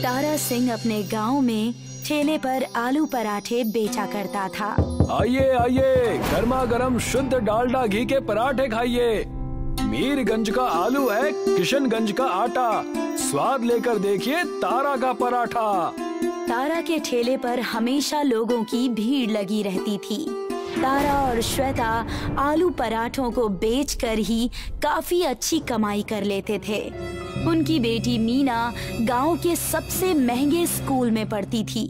तारा सिंह अपने गांव में ठेले पर आलू पराठे बेचा करता था। आइए आइए, गर्मा गर्म शुद्ध डालडा घी के पराठे खाइए। मीरगंज का आलू है, किशनगंज का आटा, स्वाद लेकर देखिए तारा का पराठा। तारा के ठेले पर हमेशा लोगों की भीड़ लगी रहती थी। तारा और श्वेता आलू पराठों को बेचकर ही काफी अच्छी कमाई कर लेते थे। उनकी बेटी मीना गांव के सबसे महंगे स्कूल में पढ़ती थी।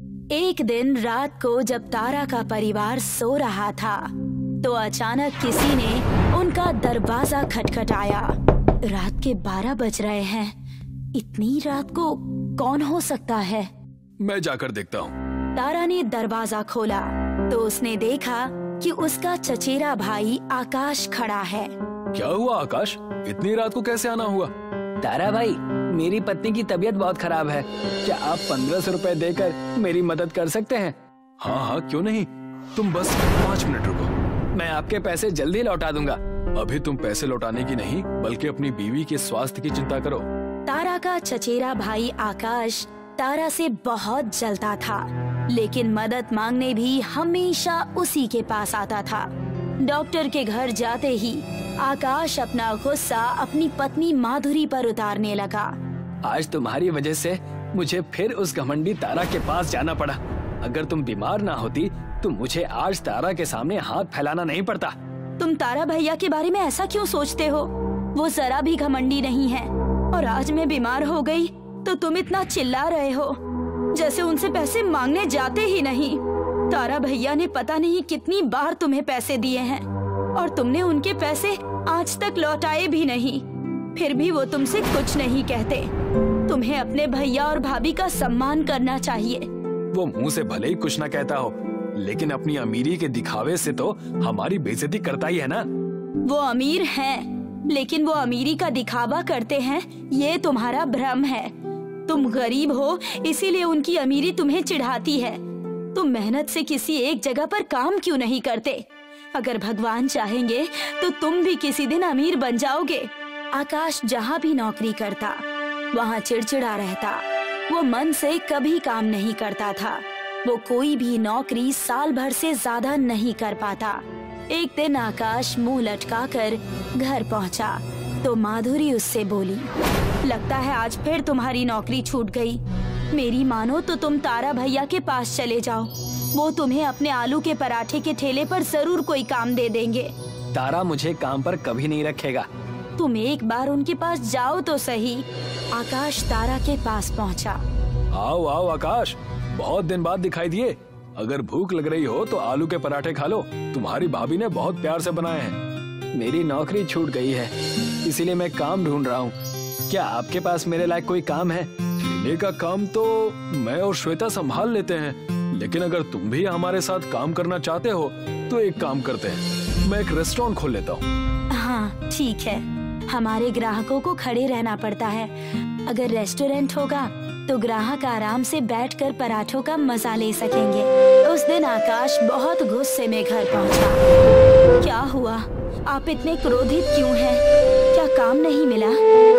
एक दिन रात को जब तारा का परिवार सो रहा था तो अचानक किसी ने उनका दरवाजा खटखटाया। रात के 12 बज रहे हैं, इतनी रात को कौन हो सकता है? मैं जाकर देखता हूँ। तारा ने दरवाजा खोला तो उसने देखा कि उसका चचेरा भाई आकाश खड़ा है। क्या हुआ आकाश, इतनी रात को कैसे आना हुआ? तारा भाई, मेरी पत्नी की तबीयत बहुत खराब है, क्या आप 1500 रुपए देकर मेरी मदद कर सकते हैं? हाँ हाँ, क्यों नहीं, तुम बस 5 मिनट रुको, मैं आपके पैसे जल्दी लौटा दूंगा। अभी तुम पैसे लौटाने की नहीं बल्कि अपनी बीवी के स्वास्थ्य की चिंता करो। तारा का चचेरा भाई आकाश तारा से बहुत जलता था, लेकिन मदद मांगने भी हमेशा उसी के पास आता था। डॉक्टर के घर जाते ही आकाश अपना गुस्सा अपनी पत्नी माधुरी पर उतारने लगा। आज तुम्हारी वजह से मुझे फिर उस घमंडी तारा के पास जाना पड़ा। अगर तुम बीमार ना होती तो मुझे आज तारा के सामने हाथ फैलाना नहीं पड़ता। तुम तारा भैया के बारे में ऐसा क्यों सोचते हो? वो जरा भी घमंडी नहीं है, और आज मैं बीमार हो गई तो तुम इतना चिल्ला रहे हो जैसे उनसे पैसे मांगने जाते ही नहीं। तारा भैया ने पता नहीं कितनी बार तुम्हें पैसे दिए हैं और तुमने उनके पैसे आज तक लौटाए भी नहीं, फिर भी वो तुमसे कुछ नहीं कहते। तुम्हें अपने भैया और भाभी का सम्मान करना चाहिए। वो मुंह से भले ही कुछ ना कहता हो, लेकिन अपनी अमीरी के दिखावे से तो हमारी बेइज्जती करता ही है ना। वो अमीर हैं, लेकिन वो अमीरी का दिखावा करते हैं, ये तुम्हारा भ्रम है। तुम गरीब हो इसीलिए उनकी अमीरी तुम्हें चिढ़ाती है। तुम मेहनत से किसी एक जगह पर काम क्यों नहीं करते? अगर भगवान चाहेंगे तो तुम भी किसी दिन अमीर बन जाओगे। आकाश जहाँ भी नौकरी करता वहाँ चिड़चिड़ा रहता। वो मन से कभी काम नहीं करता था। वो कोई भी नौकरी साल भर से ज्यादा नहीं कर पाता। एक दिन आकाश मुंह लटकाकर घर पहुँचा तो माधुरी उससे बोली, लगता है आज फिर तुम्हारी नौकरी छूट गई। मेरी मानो तो तुम तारा भैया के पास चले जाओ, वो तुम्हें अपने आलू के पराठे के ठेले पर जरूर कोई काम दे देंगे। तारा मुझे काम पर कभी नहीं रखेगा। तुम एक बार उनके पास जाओ तो सही। आकाश तारा के पास पहुंचा। आओ आओ आकाश, बहुत दिन बाद दिखाई दिए। अगर भूख लग रही हो तो आलू के पराठे खा लो, तुम्हारी भाभी ने बहुत प्यार से बनाए हैं। मेरी नौकरी छूट गई है, इसीलिए मैं काम ढूंढ रहा हूँ। क्या आपके पास मेरे लायक कोई काम है? ठेले का काम तो मैं और श्वेता संभाल लेते हैं, लेकिन अगर तुम भी हमारे साथ काम करना चाहते हो तो एक काम करते हैं, मैं एक रेस्टोरेंट खोल लेता हूँ। हाँ ठीक है, हमारे ग्राहकों को खड़े रहना पड़ता है। अगर रेस्टोरेंट होगा तो ग्राहक आराम से बैठकर पराठों का मजा ले सकेंगे। उस दिन आकाश बहुत गुस्से में घर पहुंचा। क्या हुआ, आप इतने क्रोधित क्यों हैं? क्या काम नहीं मिला?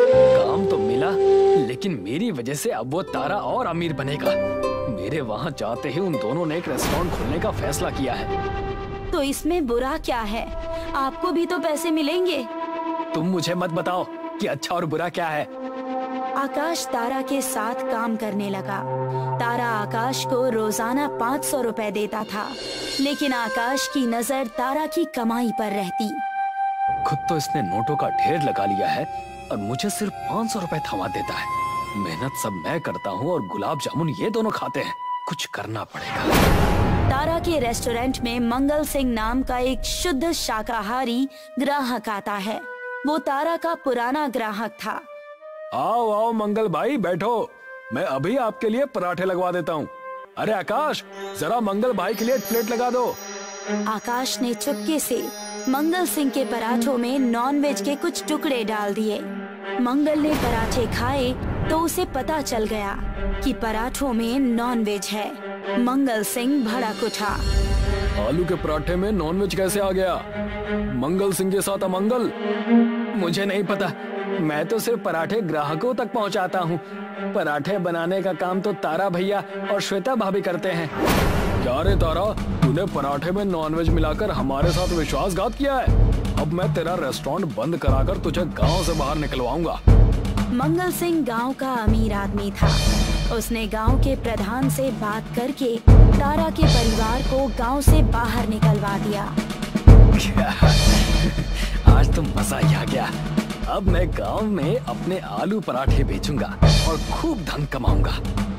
काम तो मिला, लेकिन मेरी वजह से अब वो तारा और अमीर बनेगा। मेरे वहाँ जाते ही उन दोनों ने एक रेस्टोरेंट खोलने का फैसला किया है। तो इसमें बुरा क्या है? आपको भी तो पैसे मिलेंगे। तुम मुझे मत बताओ कि अच्छा और बुरा क्या है। आकाश तारा के साथ काम करने लगा। तारा आकाश को रोजाना 500 रुपए देता था, लेकिन आकाश की नजर तारा की कमाई पर रहती। खुद तो इसने नोटों का ढेर लगा लिया है और मुझे सिर्फ 500 रुपए थमा देता है। मेहनत सब मैं करता हूँ और गुलाब जामुन ये दोनों खाते हैं। कुछ करना पड़ेगा। तारा के रेस्टोरेंट में मंगल सिंह नाम का एक शुद्ध शाकाहारी ग्राहक आता है। वो तारा का पुराना ग्राहक था। आओ आओ मंगल भाई, बैठो, मैं अभी आपके लिए पराठे लगवा देता हूँ। अरे आकाश, जरा मंगल भाई के लिए एक प्लेट लगा दो। आकाश ने चुपके से मंगल सिंह के पराठों में नॉनवेज के कुछ टुकड़े डाल दिए। मंगल ने पराठे खाए तो उसे पता चल गया कि पराठों में नॉनवेज है। मंगल सिंह भड़क उठा। आलू के पराठे में नॉनवेज कैसे आ गया? मंगल सिंह के साथ अमंगल? मुझे नहीं पता, मैं तो सिर्फ पराठे ग्राहकों तक पहुंचाता हूँ। पराठे बनाने का काम तो तारा भैया और श्वेता भाभी करते हैं। क्या रे तारा, तूने पराठे में नॉनवेज मिलाकर हमारे साथ विश्वासघात किया है। अब मैं तेरा रेस्टोरेंट बंद कराकर तुझे गांव से बाहर निकलवाऊंगा। मंगल सिंह गांव का अमीर आदमी था। उसने गांव के प्रधान से बात करके तारा के परिवार को गांव से बाहर निकलवा दिया। आज तो मजा ही आ गया। अब मैं गांव में अपने आलू पराठे बेचूंगा और खूब धन कमाऊंगा।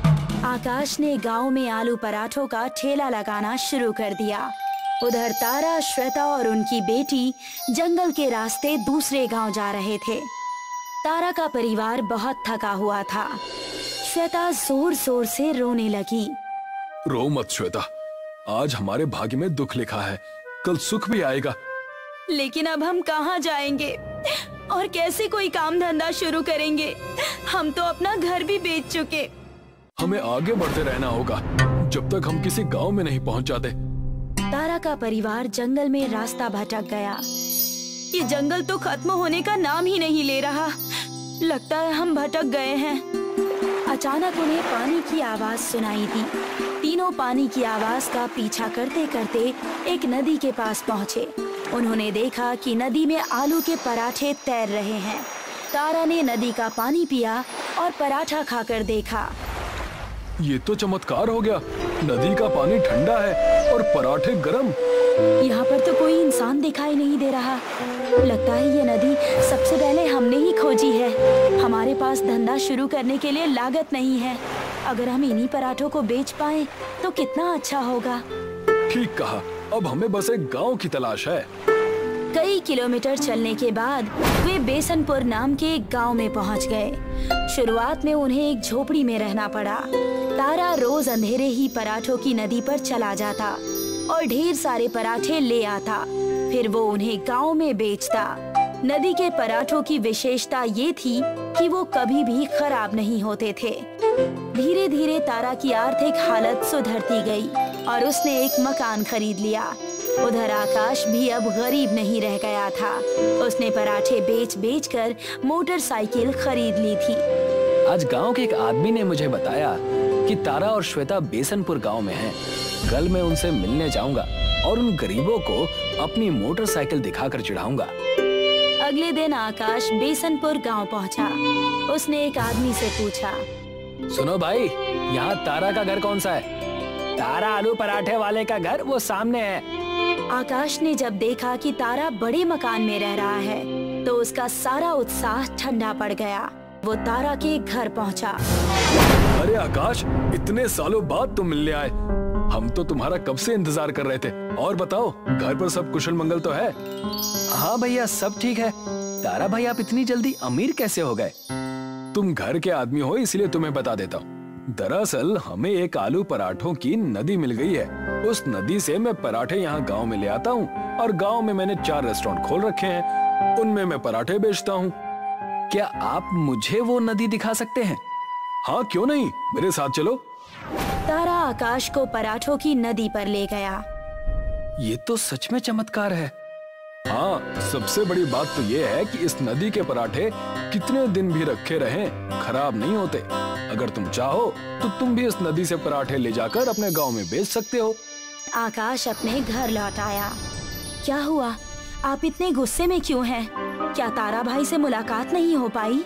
आकाश ने गांव में आलू पराठों का ठेला लगाना शुरू कर दिया। उधर तारा, श्वेता और उनकी बेटी जंगल के रास्ते दूसरे गांव जा रहे थे। तारा का परिवार बहुत थका हुआ था। श्वेता जोर जोर से रोने लगी। रो मत श्वेता, आज हमारे भाग्य में दुख लिखा है, कल सुख भी आएगा। लेकिन अब हम कहाँ जाएंगे और कैसे कोई काम धंधा शुरू करेंगे? हम तो अपना घर भी बेच चुके। हमें आगे बढ़ते रहना होगा जब तक हम किसी गांव में नहीं पहुंच जाते। तारा का परिवार जंगल में रास्ता भटक गया। ये जंगल तो खत्म होने का नाम ही नहीं ले रहा। लगता है हम भटक गए हैं। अचानक उन्हें पानी की आवाज सुनाई दी। तीनों पानी की आवाज का पीछा करते करते एक नदी के पास पहुँचे। उन्होंने देखा कि नदी में आलू के पराठे तैर रहे हैं। तारा ने नदी का पानी पिया और पराठा खाकर देखा। ये तो चमत्कार हो गया। नदी का पानी ठंडा है और पराठे गरम। यहाँ पर तो कोई इंसान दिखाई नहीं दे रहा। लगता है ये नदी सबसे पहले हमने ही खोजी है। हमारे पास धंधा शुरू करने के लिए लागत नहीं है। अगर हम इन्हीं पराठों को बेच पाए तो कितना अच्छा होगा। ठीक कहा, अब हमें बस एक गांव की तलाश है। कई किलोमीटर चलने के बाद वे बेसनपुर नाम के एक गांव में पहुंच गए। शुरुआत में उन्हें एक झोपड़ी में रहना पड़ा। तारा रोज अंधेरे ही पराठों की नदी पर चला जाता और ढेर सारे पराठे ले आता। फिर वो उन्हें गांव में बेचता। नदी के पराठों की विशेषता ये थी कि वो कभी भी खराब नहीं होते थे। धीरे धीरे तारा की आर्थिक हालत सुधरती गई और उसने एक मकान खरीद लिया। उधर आकाश भी अब गरीब नहीं रह गया था। उसने पराठे बेच बेच कर मोटरसाइकिल खरीद ली थी। आज गांव के एक आदमी ने मुझे बताया कि तारा और श्वेता बेसनपुर गांव में हैं। कल मैं उनसे मिलने जाऊंगा और उन गरीबों को अपनी मोटरसाइकिल दिखाकर चिढ़ाऊंगा। अगले दिन आकाश बेसनपुर गांव पहुंचा। उसने एक आदमी से पूछा, सुनो भाई, यहाँ तारा का घर कौन सा है? तारा आलू पराठे वाले का घर वो सामने है। आकाश ने जब देखा कि तारा बड़े मकान में रह रहा है तो उसका सारा उत्साह ठंडा पड़ गया। वो तारा के घर पहुंचा। अरे आकाश, इतने सालों बाद तुम मिलने आए। हम तो तुम्हारा कब से इंतजार कर रहे थे। और बताओ, घर पर सब कुशल मंगल तो है? हाँ भैया, सब ठीक है। तारा भाई, आप इतनी जल्दी अमीर कैसे हो गए? तुम घर के आदमी हो इसलिए तुम्हें बता देता हूँ। दरअसल हमें एक आलू पराठों की नदी मिल गई है। उस नदी से मैं पराठे यहाँ गांव में ले आता हूँ और गांव में मैंने 4 रेस्टोरेंट खोल रखे हैं। उनमें मैं पराठे बेचता हूँ। क्या आप मुझे वो नदी दिखा सकते हैं? हाँ, क्यों नहीं, मेरे साथ चलो। तारा आकाश को पराठों की नदी पर ले गया। ये तो सच में चमत्कार है। हाँ, सबसे बड़ी बात तो ये है कि इस नदी के पराठे कितने दिन भी रखे रहें खराब नहीं होते। अगर तुम चाहो तो तुम भी इस नदी से पराठे ले जाकर अपने गांव में बेच सकते हो। आकाश अपने घर लौट आया। क्या हुआ? आप इतने गुस्से में क्यों हैं? क्या तारा भाई से मुलाकात नहीं हो पाई?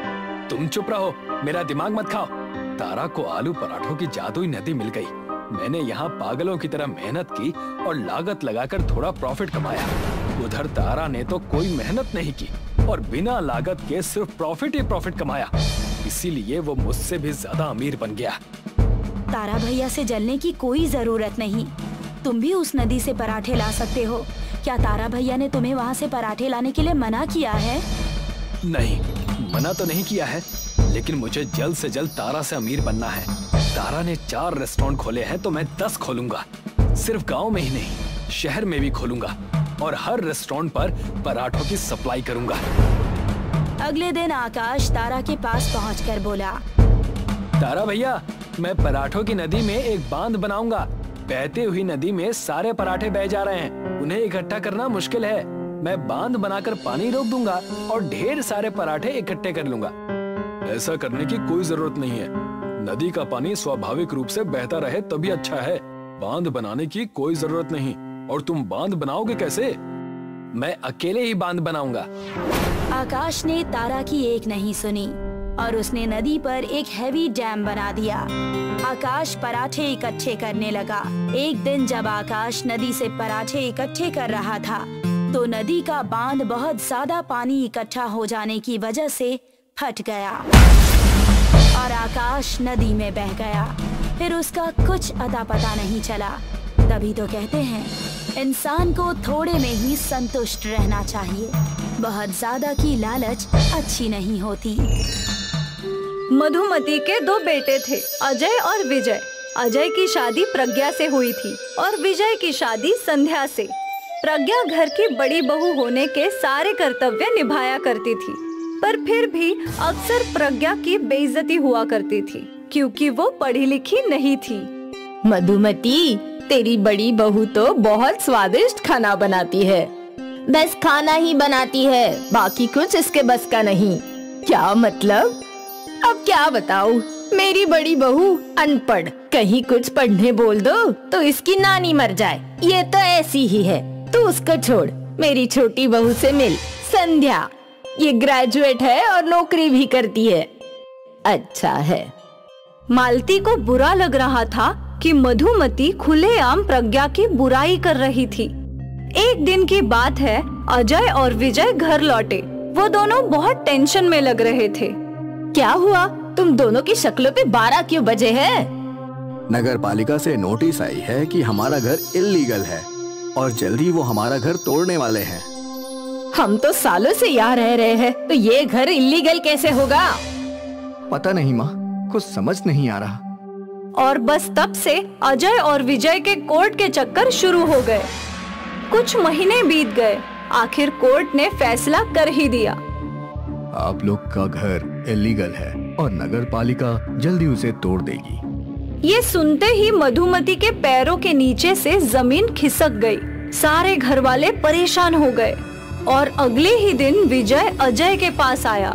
तुम चुप रहो, मेरा दिमाग मत खाओ। तारा को आलू पराठों की जादुई नदी मिल गई। मैंने यहाँ पागलों की तरह मेहनत की और लागत लगाकर थोड़ा प्रॉफिट कमाया। उधर तारा ने तो कोई मेहनत नहीं की और बिना लागत के सिर्फ प्रॉफिट ही प्रॉफिट कमाया। इसीलिए वो मुझसे भी ज्यादा अमीर बन गया। तारा भैया से जलने की कोई जरूरत नहीं। तुम भी उस नदी से पराठे ला सकते हो। क्या तारा भैया ने तुम्हें वहाँ से पराठे लाने के लिए मना किया है? नहीं, मना तो नहीं किया है, लेकिन मुझे जल्द से जल्द तारा से अमीर बनना है। तारा ने 4 रेस्टोरेंट खोले हैं तो मैं 10 खोलूंगा। सिर्फ गांव में ही नहीं, शहर में भी खोलूंगा और हर रेस्टोरेंट पर पराठों की सप्लाई करूंगा। अगले दिन आकाश तारा के पास पहुंचकर बोला, तारा भैया, मैं पराठों की नदी में एक बांध बनाऊंगा। बहती हुई नदी में सारे पराठे बह जा रहे हैं, उन्हें इकट्ठा करना मुश्किल है। मैं बांध बनाकर पानी रोक दूंगा और ढेर सारे पराठे इकट्ठे कर लूंगा। ऐसा करने की कोई जरूरत नहीं है। नदी का पानी स्वाभाविक रूप से बहता रहे तभी अच्छा है। बांध बनाने की कोई जरूरत नहीं। और तुम बांध बनाओगे कैसे? मैं अकेले ही बांध बनाऊंगा। आकाश ने तारा की एक नहीं सुनी और उसने नदी पर एक हैवी डैम बना दिया। आकाश पराठे इकट्ठे करने लगा। एक दिन जब आकाश नदी से पराठे इकट्ठे कर रहा था तो नदी का बांध बहुत ज्यादा पानी इकट्ठा हो जाने की वजह से फट गया और आकाश नदी में बह गया। फिर उसका कुछ अता पता नहीं चला। तभी तो कहते हैं इंसान को थोड़े में ही संतुष्ट रहना चाहिए। बहुत ज्यादा की लालच अच्छी नहीं होती। मधुमती के 2 बेटे थे, अजय और विजय। अजय की शादी प्रज्ञा से हुई थी और विजय की शादी संध्या से। प्रज्ञा घर की बड़ी बहू होने के सारे कर्तव्य निभाया करती थी, पर फिर भी अक्सर प्रज्ञा की बेइज्जती हुआ करती थी क्योंकि वो पढ़ी लिखी नहीं थी। मधुमती, तेरी बड़ी बहू तो बहुत स्वादिष्ट खाना बनाती है। बस खाना ही बनाती है, बाकी कुछ इसके बस का नहीं। क्या मतलब? अब क्या बताऊं? मेरी बड़ी बहू अनपढ़, कहीं कुछ पढ़ने बोल दो तो इसकी नानी मर जाए। ये तो ऐसी ही है। तू उसको छोड़, मेरी छोटी बहू से मिल, संध्या। ये ग्रेजुएट है और नौकरी भी करती है। अच्छा है। मालती को बुरा लग रहा था कि मधुमती खुलेआम प्रज्ञा की बुराई कर रही थी। एक दिन की बात है, अजय और विजय घर लौटे। वो दोनों बहुत टेंशन में लग रहे थे। क्या हुआ? तुम दोनों की शक्लों पे 12 क्यों बजे हैं? नगर पालिका से नोटिस आई है कि हमारा घर इल्लीगल है और जल्दी वो हमारा घर तोड़ने वाले हैं। हम तो सालों से यहाँ रह रहे हैं, तो ये घर इल्लीगल कैसे होगा? पता नहीं माँ, कुछ समझ नहीं आ रहा। और बस तब से अजय और विजय के कोर्ट के चक्कर शुरू हो गए। कुछ महीने बीत गए। आखिर कोर्ट ने फैसला कर ही दिया। आप लोग का घर इल्लीगल है और नगर पालिका जल्दी उसे तोड़ देगी। ये सुनते ही मधुमती के पैरों के नीचे से जमीन खिसक गई। सारे घर वाले परेशान हो गए और अगले ही दिन विजय अजय के पास आया।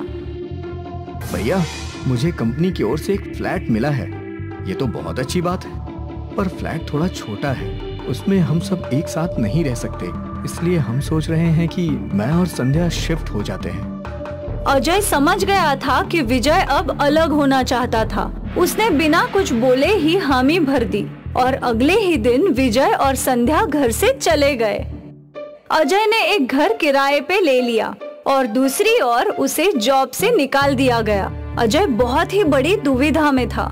भैया, मुझे कंपनी की ओर से एक फ्लैट मिला है। ये तो बहुत अच्छी बात है, पर फ्लैट थोड़ा छोटा है। उसमें हम सब एक साथ नहीं रह सकते, इसलिए हम सोच रहे हैं कि मैं और संध्या शिफ्ट हो जाते हैं। अजय समझ गया था कि विजय अब अलग होना चाहता था। उसने बिना कुछ बोले ही हामी भर दी और अगले ही दिन विजय और संध्या घर से चले गए। अजय ने एक घर किराए पे ले लिया और दूसरी ओर उसे जॉब से निकाल दिया गया। अजय बहुत ही बड़ी दुविधा में था।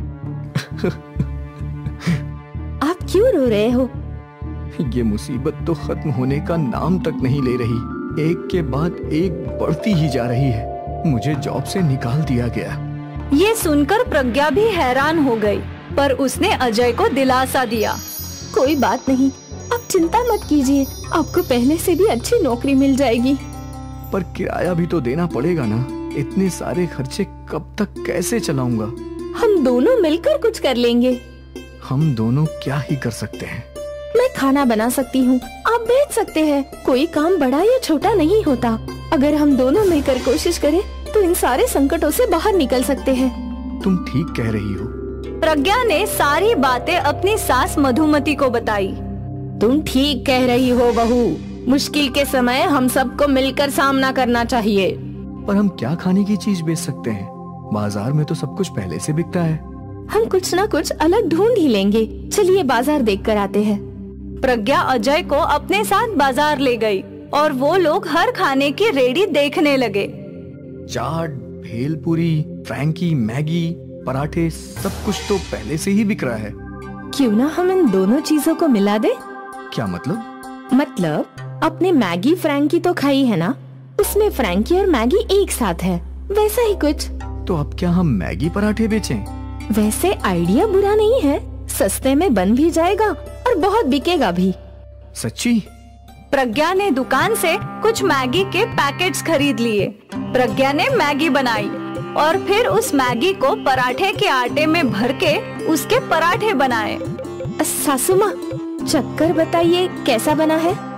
आप क्यों रो रहे हो? ये मुसीबत तो खत्म होने का नाम तक नहीं ले रही। एक के बाद एक बढ़ती ही जा रही है। मुझे जॉब से निकाल दिया गया। ये सुनकर प्रज्ञा भी हैरान हो गई, पर उसने अजय को दिलासा दिया। कोई बात नहीं, आप चिंता मत कीजिए, आपको पहले से भी अच्छी नौकरी मिल जाएगी। पर किराया भी तो देना पड़ेगा ना। इतने सारे खर्चे कब तक कैसे चलाऊंगा? हम दोनों मिलकर कुछ कर लेंगे। हम दोनों क्या ही कर सकते हैं? मैं खाना बना सकती हूँ, आप बेच सकते हैं। कोई काम बड़ा या छोटा नहीं होता। अगर हम दोनों मिलकर कोशिश करें तो इन सारे संकटों से बाहर निकल सकते हैं। तुम ठीक कह रही हो। प्रज्ञा ने सारी बातें अपनी सास मधुमती को बताई। तुम ठीक कह रही हो बहू, मुश्किल के समय हम सबको मिलकर सामना करना चाहिए। पर हम क्या खाने की चीज बेच सकते हैं? बाजार में तो सब कुछ पहले से बिकता है। हम कुछ ना कुछ अलग ढूंढ ही लेंगे। चलिए बाजार देख कर आते हैं। प्रज्ञा अजय को अपने साथ बाजार ले गई और वो लोग हर खाने की रेडी देखने लगे। चाट, भेलपुरी, फ्रैंकी, मैगी, पराठे, सब कुछ तो पहले से ही बिक रहा है। क्यों ना हम इन दोनों चीजों को मिला दे? क्या मतलब? मतलब अपने मैगी फ्रैंकी तो खाई है ना, उसमें फ्रैंकी और मैगी एक साथ है, वैसा ही कुछ। तो अब क्या हम मैगी पराठे बेचें? वैसे आइडिया बुरा नहीं है, सस्ते में बन भी जाएगा और बहुत बिकेगा भी। सच्ची? प्रज्ञा ने दुकान से कुछ मैगी के पैकेट्स खरीद लिए। प्रज्ञा ने मैगी बनाई और फिर उस मैगी को पराठे के आटे में भर के उसके पराठे बनाए। सासू माँ, चक्कर बताइए कैसा बना है?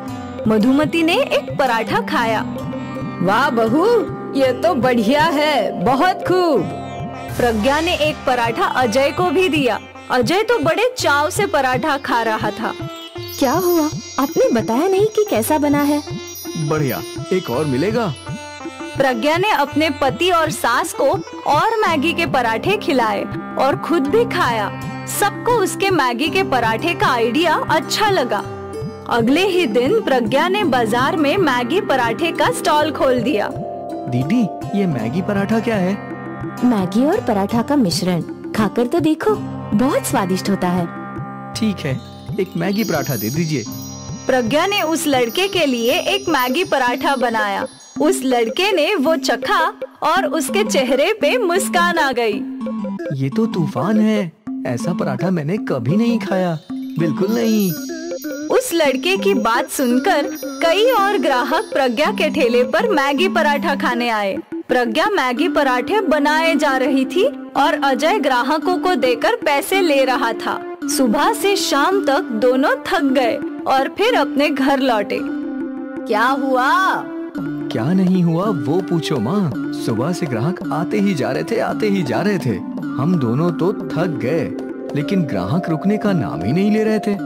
मधुमती ने एक पराठा खाया। वाह बहू, ये तो बढ़िया है, बहुत खूब। प्रज्ञा ने एक पराठा अजय को भी दिया। अजय तो बड़े चाव से पराठा खा रहा था। क्या हुआ, आपने बताया नहीं कि कैसा बना है? बढ़िया, एक और मिलेगा? प्रज्ञा ने अपने पति और सास को और मैगी के पराठे खिलाए और खुद भी खाया। सबको उसके मैगी के पराठे का आइडिया अच्छा लगा। अगले ही दिन प्रज्ञा ने बाजार में मैगी पराठे का स्टॉल खोल दिया। दीदी, ये मैगी पराठा क्या है? मैगी और पराठा का मिश्रण, खाकर तो देखो, बहुत स्वादिष्ट होता है। ठीक है, एक मैगी पराठा दे दीजिए। प्रज्ञा ने उस लड़के के लिए एक मैगी पराठा बनाया। उस लड़के ने वो चखा और उसके चेहरे पे मुस्कान आ गई। ये तो तूफान है, ऐसा पराठा मैंने कभी नहीं खाया, बिल्कुल नहीं। उस लड़के की बात सुनकर कई और ग्राहक प्रज्ञा के ठेले पर मैगी पराठा खाने आए। प्रज्ञा मैगी पराठे बनाए जा रही थी और अजय ग्राहकों को देकर पैसे ले रहा था। सुबह से शाम तक दोनों थक गए और फिर अपने घर लौटे। क्या हुआ? क्या नहीं हुआ वो पूछो माँ। सुबह से ग्राहक आते ही जा रहे थे। हम दोनों तो थक गए, लेकिन ग्राहक रुकने का नाम ही नहीं ले रहे थे।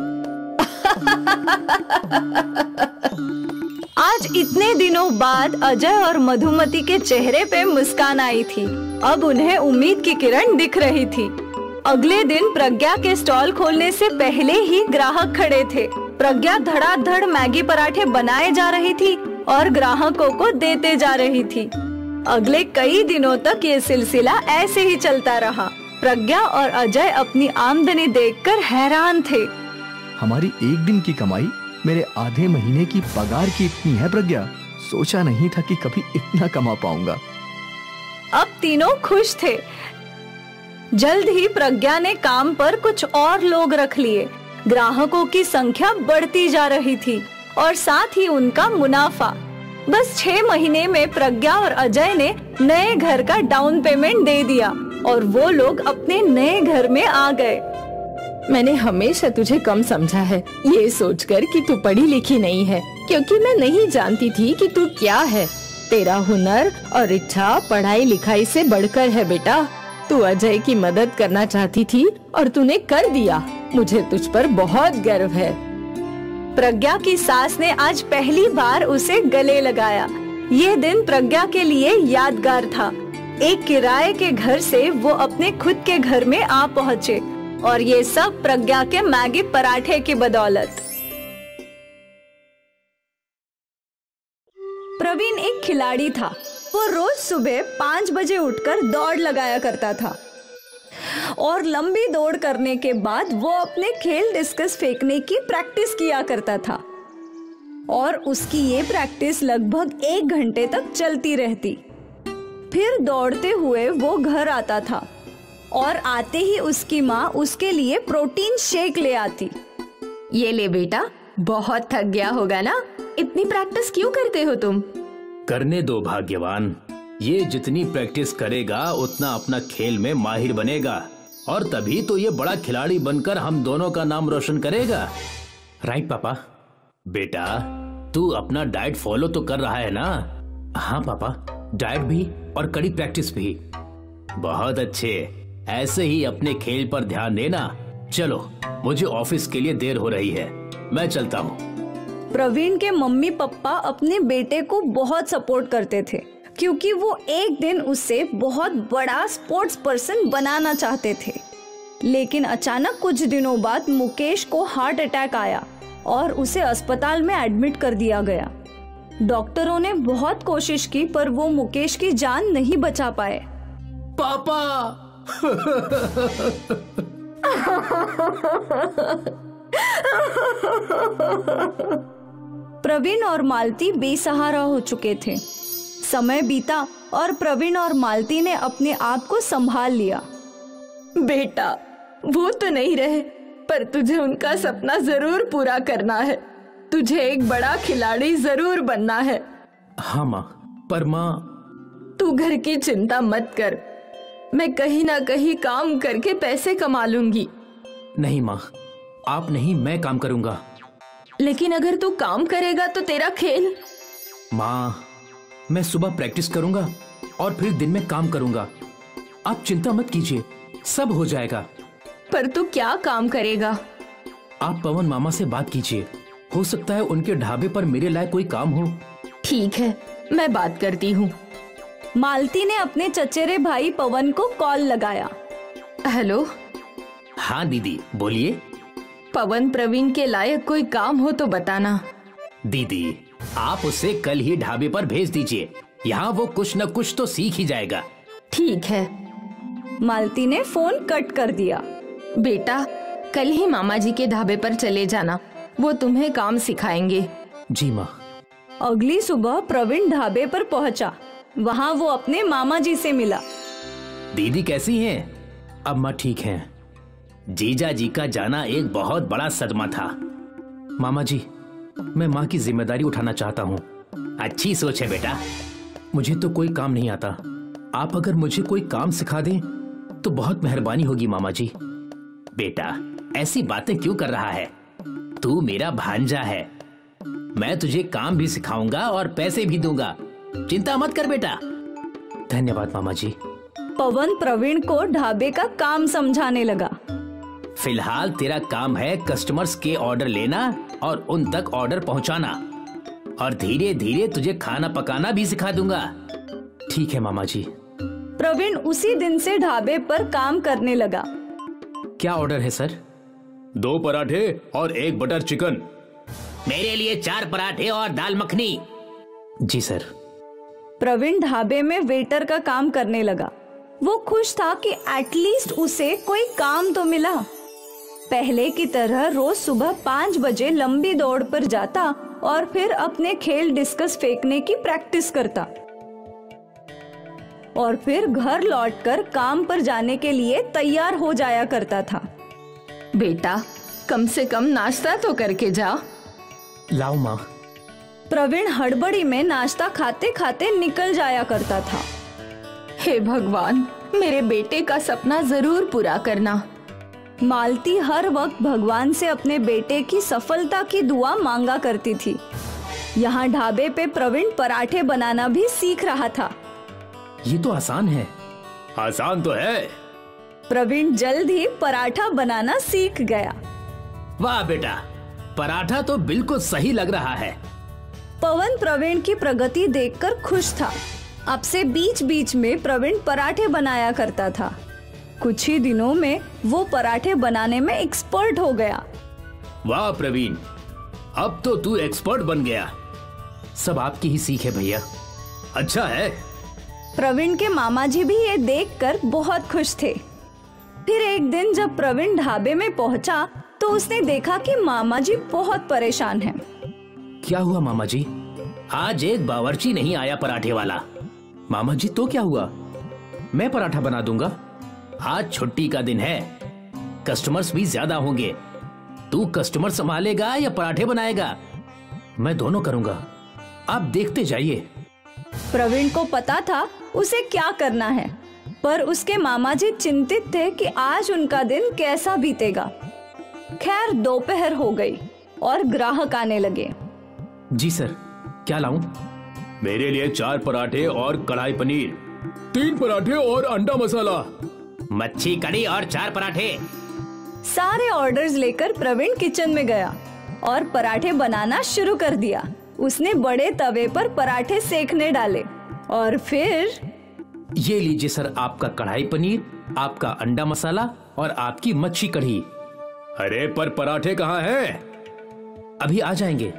आज इतने दिनों बाद अजय और मधुमती के चेहरे पे मुस्कान आई थी। अब उन्हें उम्मीद की किरण दिख रही थी। अगले दिन प्रज्ञा के स्टॉल खोलने से पहले ही ग्राहक खड़े थे। प्रज्ञा धड़ाधड़ मैगी पराठे बनाए जा रही थी और ग्राहकों को देते जा रही थी। अगले कई दिनों तक ये सिलसिला ऐसे ही चलता रहा। प्रज्ञा और अजय अपनी आमदनी देखकर हैरान थे। हमारी एक दिन की कमाई मेरे आधे महीने की पगार की इतनी है प्रज्ञा। सोचा नहीं था कि कभी इतना कमा पाऊंगा। अब तीनों खुश थे। जल्द ही प्रज्ञा ने काम पर कुछ और लोग रख लिए। ग्राहकों की संख्या बढ़ती जा रही थी और साथ ही उनका मुनाफा। बस 6 महीने में प्रज्ञा और अजय ने नए घर का डाउन पेमेंट दे दिया और वो लोग अपने नए घर में आ गए। मैंने हमेशा तुझे कम समझा है, ये सोचकर कि तू पढ़ी लिखी नहीं है, क्योंकि मैं नहीं जानती थी कि तू क्या है। तेरा हुनर और इच्छा पढ़ाई लिखाई से बढ़कर है बेटा। तू अजय की मदद करना चाहती थी और तूने कर दिया। मुझे तुझ पर बहुत गर्व है। प्रज्ञा की सास ने आज पहली बार उसे गले लगाया। ये दिन प्रज्ञा के लिए यादगार था। एक किराए के घर से वो अपने खुद के घर में आ पहुँचे और ये सब प्रज्ञा के मैगी पराठे की बदौलत। प्रवीण एक खिलाड़ी था। वो रोज सुबह 5 बजे उठकर दौड़ लगाया करता था और लंबी दौड़ करने के बाद वो अपने खेल डिस्कस फेंकने की प्रैक्टिस किया करता था और उसकी ये प्रैक्टिस लगभग 1 घंटे तक चलती रहती। फिर दौड़ते हुए वो घर आता था और आते ही उसकी माँ उसके लिए प्रोटीन शेक ले आती। ये ले बेटा, बहुत थक गया होगा ना, इतनी प्रैक्टिस क्यों करते हो तुम? करने दो भाग्यवान, ये जितनी प्रैक्टिस करेगा उतना अपना खेल में माहिर बनेगा और तभी तो ये बड़ा खिलाड़ी बनकर हम दोनों का नाम रोशन करेगा। राइट पापा। बेटा तू अपना डाइट फॉलो तो कर रहा है ना? हाँ पापा, डाइट भी और कड़ी प्रैक्टिस भी। बहुत अच्छे, ऐसे ही अपने खेल पर ध्यान देना। चलो, मुझे ऑफिस के लिए देर हो रही है, मैं चलता हूँ। प्रवीण के मम्मी पापा अपने बेटे को बहुत सपोर्ट करते थे क्योंकि वो एक दिन उसे बहुत बड़ा स्पोर्ट्स पर्सन बनाना चाहते थे। लेकिन अचानक कुछ दिनों बाद मुकेश को हार्ट अटैक आया और उसे अस्पताल में एडमिट कर दिया गया। डॉक्टरों ने बहुत कोशिश की पर वो मुकेश की जान नहीं बचा पाए। पापा प्रवीण और मालती बेसहारा हो चुके थे। समय बीता और प्रवीण और मालती ने अपने आप को संभाल लिया। बेटा, वो तो नहीं रहे, पर तुझे उनका सपना जरूर पूरा करना है। तुझे एक बड़ा खिलाड़ी जरूर बनना है। हाँ माँ, पर माँ। तू घर की चिंता मत कर, मैं कहीं ना कहीं काम करके पैसे कमा लूंगी। नहीं माँ, आप नहीं, मैं काम करूंगा। लेकिन अगर तू काम करेगा तो तेरा खेल। माँ, मैं सुबह प्रैक्टिस करूंगा और फिर दिन में काम करूंगा। आप चिंता मत कीजिए, सब हो जाएगा। पर तू क्या काम करेगा? आप पवन मामा से बात कीजिए, हो सकता है उनके ढाबे पर मेरे लायक कोई काम हो। ठीक है, मैं बात करती हूँ। मालती ने अपने चचेरे भाई पवन को कॉल लगाया। हेलो। हाँ दीदी, बोलिए। पवन प्रवीण के लायक कोई काम हो तो बताना। दीदी, आप उसे कल ही ढाबे पर भेज दीजिए, यहाँ वो कुछ न कुछ तो सीख ही जाएगा। ठीक है। मालती ने फोन कट कर दिया। बेटा, कल ही मामा जी के ढाबे पर चले जाना, वो तुम्हें काम सिखाएंगे। जी माँ। अगली सुबह प्रवीण ढाबे पर पहुंचा। वहाँ वो अपने मामा जी से मिला। दीदी कैसी हैं? अब माँ ठीक हैं। जीजा जी का जाना एक बहुत बड़ा सदमा था। मामा जी, मैं माँ की जिम्मेदारी उठाना चाहता हूँ। अच्छी सोच है बेटा। मुझे तो कोई काम नहीं आता, आप अगर मुझे कोई काम सिखा दें तो बहुत मेहरबानी होगी मामा जी। बेटा, ऐसी बातें क्यों कर रहा है? तू मेरा भांजा है, मैं तुझे काम भी सिखाऊंगा और पैसे भी दूंगा। चिंता मत कर बेटा। धन्यवाद मामा जी। पवन प्रवीण को ढाबे का काम समझाने लगा। फिलहाल तेरा काम है कस्टमर्स के ऑर्डर लेना और उन तक ऑर्डर पहुंचाना, और धीरे धीरे तुझे खाना पकाना भी सिखा दूंगा। ठीक है मामा जी। प्रवीण उसी दिन से ढाबे पर काम करने लगा। क्या ऑर्डर है सर? 2 पराठे और 1 बटर चिकन। मेरे लिए 4 पराठे और दाल मखनी। जी सर। प्रवीण ढाबे में वेटर का काम करने लगा। वो खुश था कि एटलीस्ट उसे कोई काम तो मिला। पहले की तरह रोज सुबह 5 बजे लंबी दौड़ पर जाता और फिर अपने खेल डिस्कस फेंकने की प्रैक्टिस करता, और फिर घर लौटकर काम पर जाने के लिए तैयार हो जाया करता था। बेटा, कम से कम नाश्ता तो करके जा। लाओ माँ। प्रवीण हड़बड़ी में नाश्ता खाते खाते निकल जाया करता था। हे भगवान, मेरे बेटे का सपना जरूर पूरा करना। मालती हर वक्त भगवान से अपने बेटे की सफलता की दुआ मांगा करती थी। यहाँ ढाबे पे प्रवीण पराठे बनाना भी सीख रहा था। ये तो आसान है। आसान तो है। प्रवीण जल्द ही पराठा बनाना सीख गया। वाह बेटा, पराठा तो बिल्कुल सही लग रहा है। पवन प्रवीण की प्रगति देखकर खुश था। अब से बीच बीच में प्रवीण पराठे बनाया करता था। कुछ ही दिनों में वो पराठे बनाने में एक्सपर्ट हो गया। वाह प्रवीण, अब तो तू एक्सपर्ट बन गया। सब आपकी ही सीख है भैया। अच्छा है। प्रवीण के मामा जी भी ये देखकर बहुत खुश थे। फिर एक दिन जब प्रवीण ढाबे में पहुंचा तो उसने देखा कि मामा जी बहुत परेशान हैं। क्या हुआ मामा जी? आज एक बावर्ची नहीं आया पराठे वाला। मामा जी तो क्या हुआ? मैं पराठा बना दूंगा। आज छुट्टी का दिन है, कस्टमर्स भी ज्यादा होंगे। तू कस्टमर संभालेगा या पराठे बनाएगा? मैं दोनों करूंगा, आप देखते जाइए। प्रवीण को पता था उसे क्या करना है, पर उसके मामा जी चिंतित थे कि आज उनका दिन कैसा बीतेगा। खैर, दोपहर हो गई और ग्राहक आने लगे। जी सर, क्या लाऊं? मेरे लिए 4 पराठे और कढ़ाई पनीर, 3 पराठे और अंडा मसाला, मच्छी कड़ी और 4 पराठे। सारे ऑर्डर्स लेकर प्रवीण किचन में गया और पराठे बनाना शुरू कर दिया। उसने बड़े तवे पर पराठे सेकने डाले और फिर ये लीजिए सर, आपका कढ़ाई पनीर, आपका अंडा मसाला और आपकी मच्छी कढ़ी। अरे पर पराठे कहाँ हैं? अभी आ जाएंगे।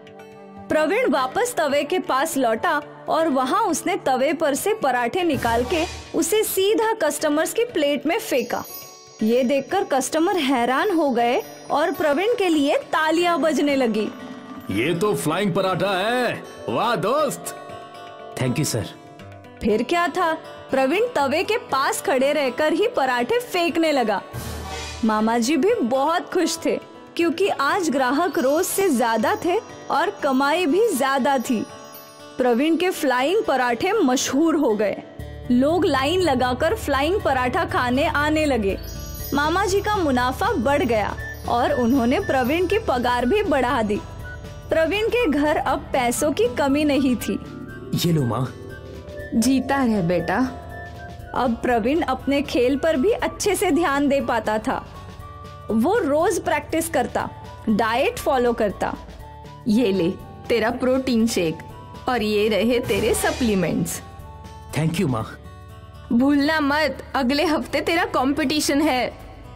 प्रवीण वापस तवे के पास लौटा और वहाँ उसने तवे पर से पराठे निकाल के उसे सीधा कस्टमर्स की प्लेट में फेंका। ये देखकर कस्टमर हैरान हो गए और प्रवीण के लिए तालियां बजने लगी। ये तो फ्लाइंग पराठा है, वाह दोस्त। Thank you sir. फिर क्या था, प्रवीण तवे के पास खड़े रहकर ही पराठे फेंकने लगा। मामा जी भी बहुत खुश थे क्योंकि आज ग्राहक रोज से ज्यादा थे और कमाई भी ज्यादा थी। प्रवीण के फ्लाइंग पराठे मशहूर हो गए। लोग लाइन लगाकर फ्लाइंग पराठा खाने आने लगे। मामा जी का मुनाफा बढ़ गया और उन्होंने प्रवीण की पगार भी बढ़ा दी। प्रवीण के घर अब पैसों की कमी नहीं थी। ये लो माँ। जीता रहे बेटा। अब प्रवीण अपने खेल पर भी अच्छे से ध्यान दे पाता था। वो रोज प्रैक्टिस करता, डाइट फॉलो करता। ये ले तेरा प्रोटीन शेक और ये रहे तेरे सप्लीमेंट्स। थैंक यू माँ। भूलना मत, अगले हफ्ते तेरा कंपटीशन है।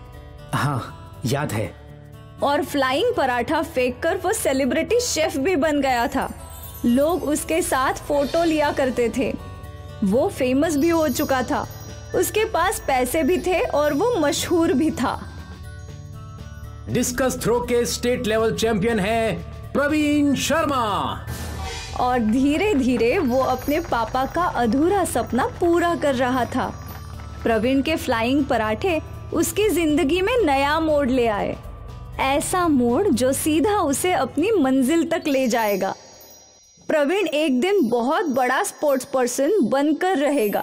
हाँ याद है। और फ्लाइंग पराठा फेंककर वो सेलिब्रिटी शेफ भी बन गया था। लोग उसके साथ फोटो लिया करते थे। वो फेमस भी हो चुका था, उसके पास पैसे भी थे और वो मशहूर भी था। डिस्कस थ्रो के स्टेट लेवल चैंपियन है प्रवीण शर्मा। और धीरे धीरे वो अपने पापा का अधूरा सपना पूरा कर रहा था। प्रवीण के फ्लाइंग पराठे उसकी जिंदगी में नया मोड़ ले आए, ऐसा मोड़ जो सीधा उसे अपनी मंजिल तक ले जाएगा। प्रवीण एक दिन बहुत बड़ा स्पोर्ट्स पर्सन बनकर रहेगा।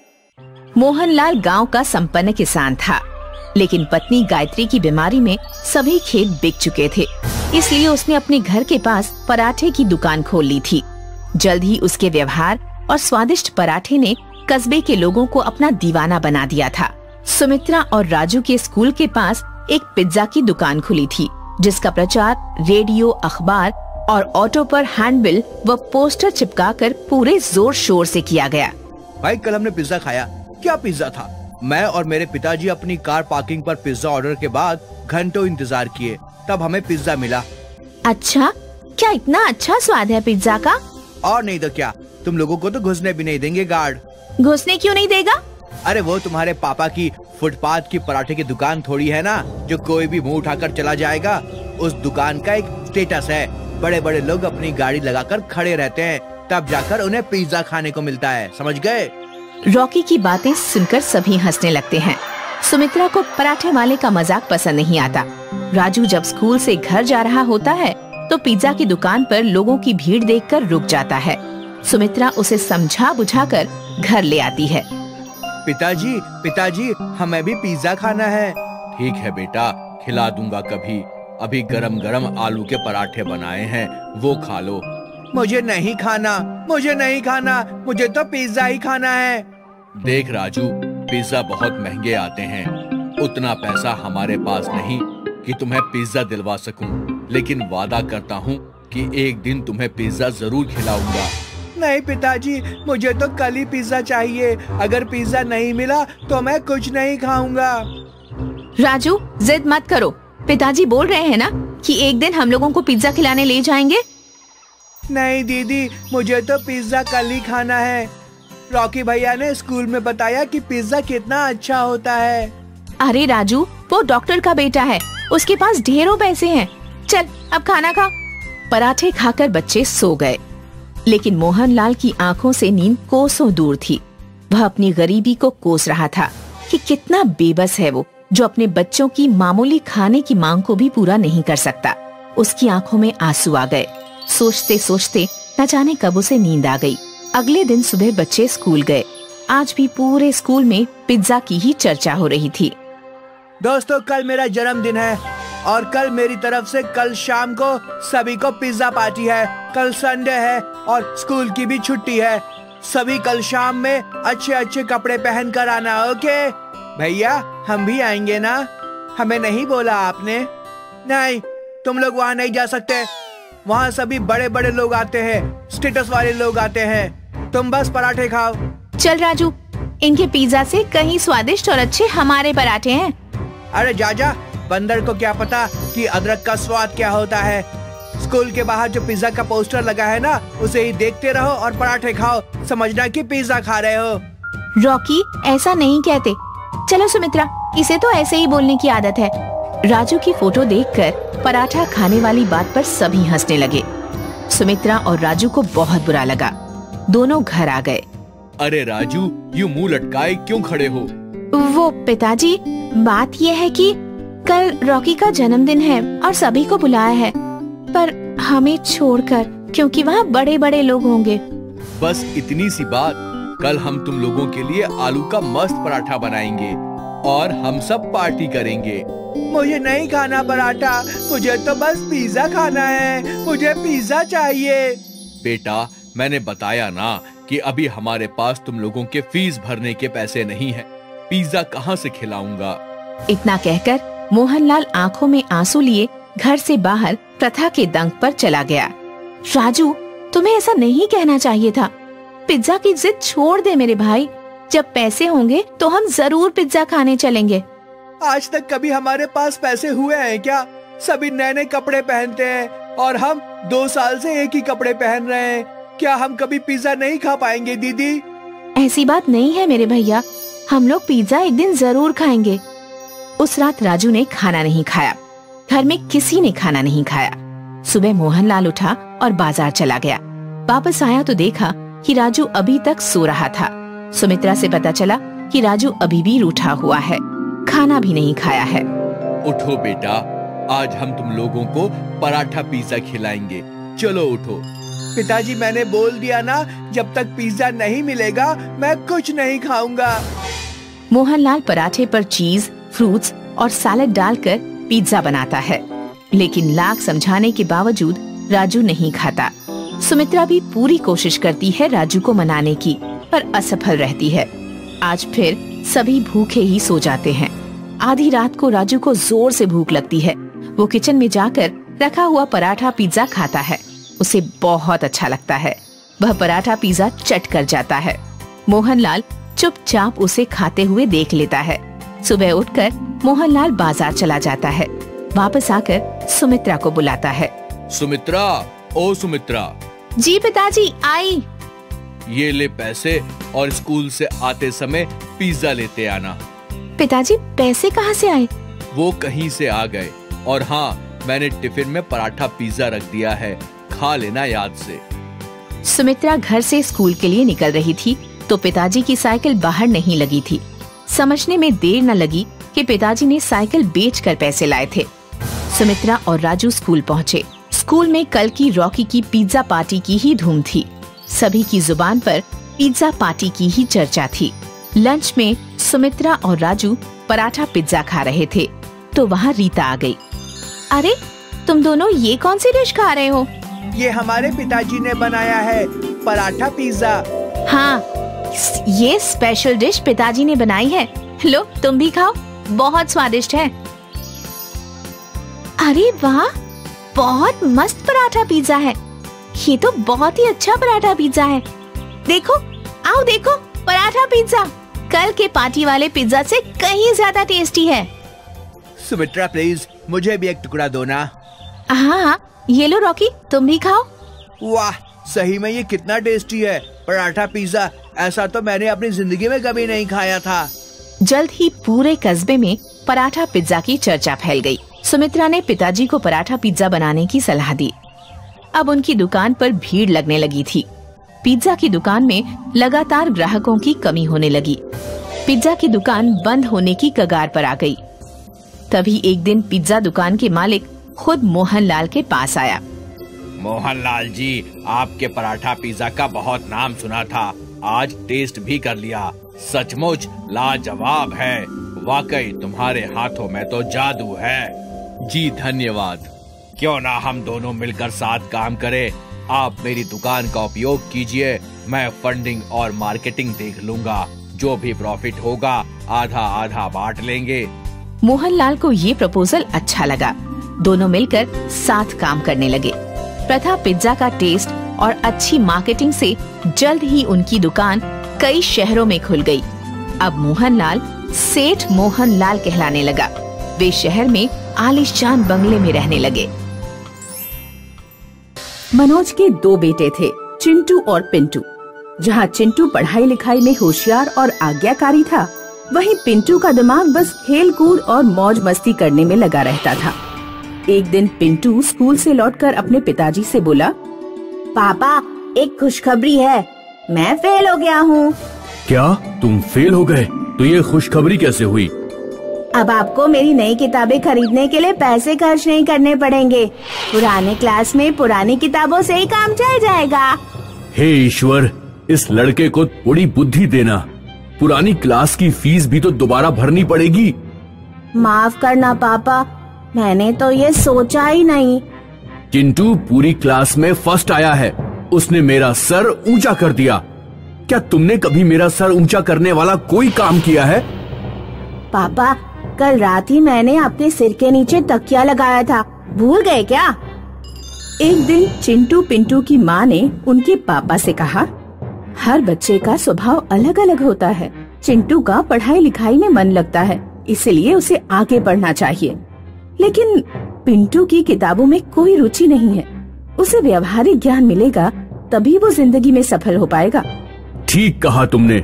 मोहनलाल गांव का संपन्न किसान था, लेकिन पत्नी गायत्री की बीमारी में सभी खेत बिक चुके थे। इसलिए उसने अपने घर के पास पराठे की दुकान खोल ली थी। जल्द ही उसके व्यवहार और स्वादिष्ट पराठे ने कस्बे के लोगों को अपना दीवाना बना दिया था। सुमित्रा और राजू के स्कूल के पास एक पिज्जा की दुकान खुली थी, जिसका प्रचार रेडियो, अखबार और ऑटो पर हैंडबिल व पोस्टर चिपकाकर पूरे जोर शोर से किया गया। भाई कल हमने पिज्जा खाया। क्या पिज्जा था? मैं और मेरे पिताजी अपनी कार पार्किंग पर पिज्जा ऑर्डर के बाद घंटों इंतजार किए, तब हमें पिज्जा मिला। अच्छा, क्या इतना अच्छा स्वाद है पिज्जा का? और नहीं तो क्या, तुम लोगों को तो घुसने भी नहीं देंगे गार्ड। घुसने क्यों नहीं देगा? अरे वो तुम्हारे पापा की फुटपाथ की पराठे की दुकान थोड़ी है ना, जो कोई भी मुंह उठाकर चला जाएगा। उस दुकान का एक स्टेटस है, बड़े बड़े लोग अपनी गाड़ी लगाकर खड़े रहते हैं, तब जाकर उन्हें पिज्जा खाने को मिलता है, समझ गए? रॉकी की बातें सुनकर सभी हंसने लगते हैं। सुमित्रा को पराठे वाले का मजाक पसंद नहीं आता। राजू जब स्कूल से घर जा रहा होता है तो पिज्जा की दुकान पर लोगों की भीड़ देखकर रुक जाता है। सुमित्रा उसे समझा बुझाकर घर ले आती है। पिताजी, पिताजी, हमें भी पिज्जा खाना है। ठीक है बेटा, खिला दूंगा कभी। अभी गरम गरम आलू के पराठे बनाए हैं, वो खा लो। मुझे नहीं खाना, मुझे नहीं खाना, मुझे तो पिज्जा ही खाना है। देख राजू, पिज्जा बहुत महंगे आते हैं, उतना पैसा हमारे पास नहीं कि तुम्हें पिज्जा दिलवा सकूं, लेकिन वादा करता हूं कि एक दिन तुम्हें पिज्जा जरूर खिलाऊंगा। नहीं पिताजी, मुझे तो कल ही पिज्जा चाहिए। अगर पिज्जा नहीं मिला तो मैं कुछ नहीं खाऊंगा। राजू, जिद मत करो। पिताजी बोल रहे हैं ना कि एक दिन हम लोगों को पिज्जा खिलाने ले जाएंगे। नहीं दीदी, मुझे तो पिज्जा कल ही खाना है। रॉकी भैया ने स्कूल में बताया कि पिज्जा कितना अच्छा होता है। अरे राजू, वो डॉक्टर का बेटा है, उसके पास ढेरों पैसे हैं। चल अब खाना खा। पराठे खाकर बच्चे सो गए, लेकिन मोहनलाल की आंखों से नींद कोसों दूर थी। वह अपनी गरीबी को कोस रहा था कि कितना बेबस है वो, जो अपने बच्चों की मामूली खाने की मांग को भी पूरा नहीं कर सकता। उसकी आंखों में आंसू आ गए। सोचते सोचते न जाने कब उसे नींद आ गई। अगले दिन सुबह बच्चे स्कूल गए। आज भी पूरे स्कूल में पिज्जा की ही चर्चा हो रही थी। दोस्तों, कल मेरा जन्मदिन है और कल मेरी तरफ से कल शाम को सभी को पिज्जा पार्टी है। कल संडे है और स्कूल की भी छुट्टी है। सभी कल शाम में अच्छे अच्छे कपड़े पहन कर आना, ओके? भैया, हम भी आएंगे ना? हमें नहीं बोला आपने? नहीं, तुम लोग वहाँ नहीं जा सकते। वहाँ सभी बड़े बड़े लोग आते हैं, स्टेटस वाले लोग आते हैं। तुम बस पराठे खाओ। चल राजू, इनके पिज्जा से कहीं स्वादिष्ट और अच्छे हमारे पराठे हैं। अरे जा, बंदर को क्या पता कि अदरक का स्वाद क्या होता है। स्कूल के बाहर जो पिज्जा का पोस्टर लगा है ना, उसे ही देखते रहो और पराठे खाओ, समझना कि पिज्जा खा रहे हो। रॉकी, ऐसा नहीं कहते। चलो सुमित्रा, इसे तो ऐसे ही बोलने की आदत है। राजू की फोटो देखकर पराठा खाने वाली बात पर सभी हंसने लगे। सुमित्रा और राजू को बहुत बुरा लगा। दोनों घर आ गए। अरे राजू, यूं मुंह लटकाए क्यों खड़े हो? वो पिताजी, बात ये है कि कल रॉकी का जन्मदिन है और सभी को बुलाया है, पर हमें छोड़कर, क्योंकि वहाँ बड़े बड़े लोग होंगे। बस इतनी सी बात। कल हम तुम लोगों के लिए आलू का मस्त पराठा बनाएंगे और हम सब पार्टी करेंगे। मुझे नहीं खाना पराठा, मुझे तो बस पिज्जा खाना है, मुझे पिज्जा चाहिए। बेटा, मैंने बताया ना कि अभी हमारे पास तुम लोगों के फीस भरने के पैसे नहीं हैं। पिज्जा कहाँ से खिलाऊंगा? इतना कहकर मोहनलाल आंखों में आंसू लिए घर से बाहर प्रथा के दंग पर चला गया। राजू, तुम्हें ऐसा नहीं कहना चाहिए था। पिज्जा की जिद छोड़ दे मेरे भाई। जब पैसे होंगे तो हम जरूर पिज्जा खाने चलेंगे। आज तक कभी हमारे पास पैसे हुए हैं क्या? सभी नए नए कपड़े पहनते हैं और हम 2 साल से एक ही कपड़े पहन रहे हैं। क्या हम कभी पिज्जा नहीं खा पाएंगे दीदी? ऐसी बात नहीं है मेरे भैया, हम लोग पिज्जा एक दिन जरूर खाएंगे। उस रात राजू ने खाना नहीं खाया। घर में किसी ने खाना नहीं खाया। सुबह मोहनलाल उठा और बाजार चला गया। वापस आया तो देखा कि राजू अभी तक सो रहा था। सुमित्रा से पता चला कि राजू अभी भी रूठा हुआ है, खाना भी नहीं खाया है। उठो बेटा, आज हम तुम लोगों को पराठा पिज्जा खिलाएंगे। चलो उठो। पिताजी, मैंने बोल दिया ना, जब तक पिज्जा नहीं मिलेगा मैं कुछ नहीं खाऊंगा। मोहनलाल पराठे पर चीज, फ्रूट्स और सैलेड डालकर पिज्जा बनाता है, लेकिन लाख समझाने के बावजूद राजू नहीं खाता। सुमित्रा भी पूरी कोशिश करती है राजू को मनाने की, पर असफल रहती है। आज फिर सभी भूखे ही सो जाते हैं। आधी रात को राजू को जोर से भूख लगती है। वो किचन में जाकर रखा हुआ पराठा पिज्जा खाता है। उसे बहुत अच्छा लगता है। वह पराठा पिज्जा चट कर जाता है। मोहनलाल चुपचाप उसे खाते हुए देख लेता है। सुबह उठकर मोहनलाल बाजार चला जाता है। वापस आकर सुमित्रा को बुलाता है। सुमित्रा, ओ सुमित्रा। जी पिताजी, आई। ये ले पैसे और स्कूल से आते समय पिज्जा लेते आना। पिताजी, पैसे कहाँ से आए? वो कहीं से आ गए। और हाँ, मैंने टिफिन में पराठा पिज्जा रख दिया है, खा लेना याद से। सुमित्रा घर से स्कूल के लिए निकल रही थी तो पिताजी की साइकिल बाहर नहीं लगी थी। समझने में देर न लगी कि पिताजी ने साइकिल बेचकर पैसे लाए थे। सुमित्रा और राजू स्कूल पहुँचे। स्कूल में कल की रॉकी की पिज्जा पार्टी की ही धूम थी। सभी की जुबान पर पिज्जा पार्टी की ही चर्चा थी। लंच में सुमित्रा और राजू पराठा पिज्जा खा रहे थे तो वहाँ रीता आ गई। अरे, तुम दोनों ये कौन सी डिश खा रहे हो? ये हमारे पिताजी ने बनाया है, पराठा पिज्जा। हाँ, ये स्पेशल डिश पिताजी ने बनाई है। लो, तुम भी खाओ, बहुत स्वादिष्ट है। अरे वाह, बहुत मस्त पराठा पिज्जा है। ये तो बहुत ही अच्छा पराठा पिज्जा है। देखो, आओ देखो, पराठा पिज्जा कल के पार्टी वाले पिज्जा से कहीं ज्यादा टेस्टी है। सुमित्रा प्लीज, मुझे भी एक टुकड़ा दो ना। हाँ, ये लो रॉकी, तुम भी खाओ। वाह, सही में ये कितना टेस्टी है पराठा पिज्जा। ऐसा तो मैंने अपनी जिंदगी में कभी नहीं खाया था। जल्द ही पूरे कस्बे में पराठा पिज्जा की चर्चा फैल गई। सुमित्रा ने पिताजी को पराठा पिज्जा बनाने की सलाह दी। अब उनकी दुकान पर भीड़ लगने लगी थी। पिज्जा की दुकान में लगातार ग्राहकों की कमी होने लगी। पिज्जा की दुकान बंद होने की कगार पर आ गई। तभी एक दिन पिज्जा दुकान के मालिक खुद मोहनलाल के पास आया। मोहनलाल जी, आपके पराठा पिज्जा का बहुत नाम सुना था, आज टेस्ट भी कर लिया। सचमुच लाजवाब है। वाकई तुम्हारे हाथों में तो जादू है। जी धन्यवाद। क्यों ना हम दोनों मिलकर साथ काम करें। आप मेरी दुकान का उपयोग कीजिए, मैं फंडिंग और मार्केटिंग देख लूंगा। जो भी प्रॉफिट होगा आधा आधा बांट लेंगे। मोहनलाल को ये प्रपोजल अच्छा लगा। दोनों मिलकर साथ काम करने लगे। प्रथा पिज्जा का टेस्ट और अच्छी मार्केटिंग से जल्द ही उनकी दुकान कई शहरों में खुल गई। अब मोहनलाल सेठ मोहनलाल कहलाने लगा। वे शहर में आलीशान बंगले में रहने लगे। मनोज के 2 बेटे थे, चिंटू और पिंटू। जहाँ चिंटू पढ़ाई लिखाई में होशियार और आज्ञाकारी था, वहीं पिंटू का दिमाग बस खेल कूद और मौज मस्ती करने में लगा रहता था। एक दिन पिंटू स्कूल से लौटकर अपने पिताजी से बोला, पापा, एक खुशखबरी है, मैं फेल हो गया हूँ। क्या, तुम फेल हो गए? तो ये खुशखबरी कैसे हुई? अब आपको मेरी नई किताबें खरीदने के लिए पैसे खर्च नहीं करने पड़ेंगे। पुराने क्लास में पुरानी किताबों से ही काम चल जाएगा। हे ईश्वर, इस लड़के को थोड़ी बुद्धि देना। पुरानी क्लास की फीस भी तो दोबारा भरनी पड़ेगी। माफ करना पापा, मैंने तो ये सोचा ही नहीं। चिंटू पूरी क्लास में फर्स्ट आया है, उसने मेरा सर ऊंचा कर दिया। क्या तुमने कभी मेरा सर ऊंचा करने वाला कोई काम किया है? पापा, कल रात ही मैंने आपके सिर के नीचे तकिया लगाया था, भूल गए क्या? एक दिन चिंटू पिंटू की माँ ने उनके पापा से कहा, हर बच्चे का स्वभाव अलग अलग होता है। चिंटू का पढ़ाई लिखाई में मन लगता है, इसलिए उसे आगे पढ़ना चाहिए। लेकिन पिंटू की किताबों में कोई रुचि नहीं है। उसे व्यवहारिक ज्ञान मिलेगा तभी वो जिंदगी में सफल हो पाएगा। ठीक कहा तुमने।